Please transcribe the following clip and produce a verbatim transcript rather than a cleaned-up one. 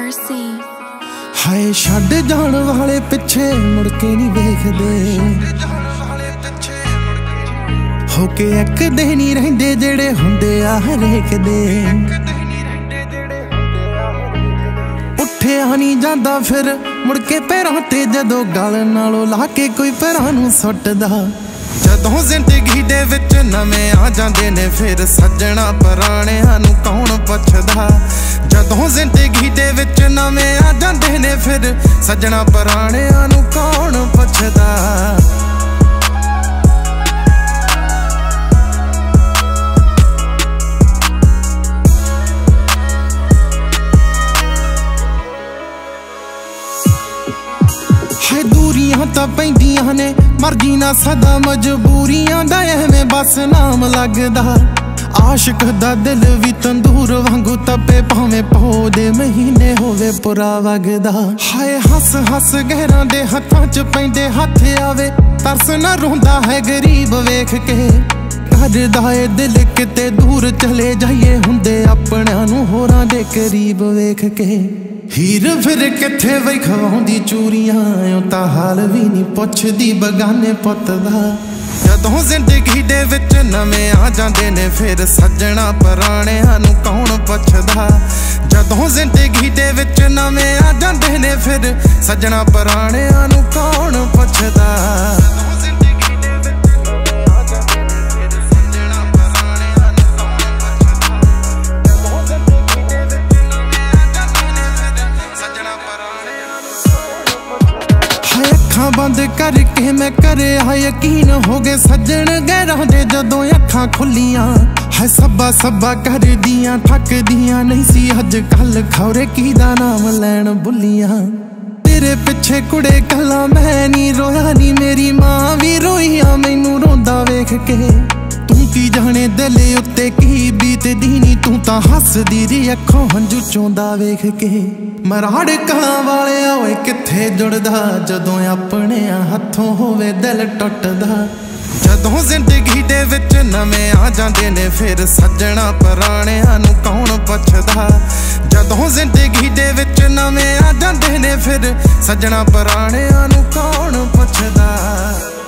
Mercy। हाय छड्ड जाण वाले पिछे मुड़ के नहीं वेखदे, होके एक दे नहीं रहिंदे जेड़े हुंदे आ हरेक दे। उठिया नहीं जांदा फिर मुड़ के पैरां ते जदों गल नालों ला के कोई पैरां नूं सुੱਟदा। जदों जिंदगी दे विच नवें आ जांदे ने फिर सज्जणा पुराणिआं नूं कौन पुछदा। जदों जिंदगी दे विच नवें आ जांदे ने फिर सज्जणा पुराणिआं नूं कौन पुछदा। हाय दूरियां तां पैंदियां ने मर्जी ना सदा मजबूरियां दा एवें बस नाम लगदा। आशिक दा दिल भी तंदूर वांगू तपे भावें पौ दे महीने होवे पुरा वगदा। हाय हस हस गहरां दे हत्थां च पैंदे हत्थ आवे तरस ना रोंदा है गरीब वेख के। करदा ए दिल किते दूर चले जाइए हुंदे अपणिआं नूं होरां दे करीब वेख के। हीर फिर किथे वही खवाउंदी चूरियां यूं तां हाल भी नहीं पुछदी बगाने पुत दा। जदों जिंदगी दे विच नवें आ जांदे ने फिर सज्जणा पुराणिआं नूं कौन पुछदा। जदों जिंदगी दे विच नवें आ जांदे ने फिर सज्जणा पुराणिआं नूं कौन पुछदा। अखां बंद करके मैं करे हा यकीन हो गए सज्जण गैरां दे जदों अखां खुलियां। है सब्बा सब्बा कर दियां थक दियां नहीं सी अज कल खौरे की दा नाम लैन बुलियां। तेरे पिछे कुड़े कला मैं नी रोया नी मेरी मां भी रोईया मैनू रोंदा वेख के। तू की जाने दिल उत्ते की बीतदी नी तू तां हसदी री अखों हंजू चोंदा वेख के। मराड़ कां वाले ओए किथे जुड़दा जदों अपने हथों होवे दिल टुटदा। जदों जिंदगी दे विच नवें आ जांदे ने फिर सज्जणा पुराणिआं नूं कौन पुछदा। जदों जिंदगी दे विच नवें आ जांदे ने फिर सज्जणा पुराणिआं नूं कौन पुछदा।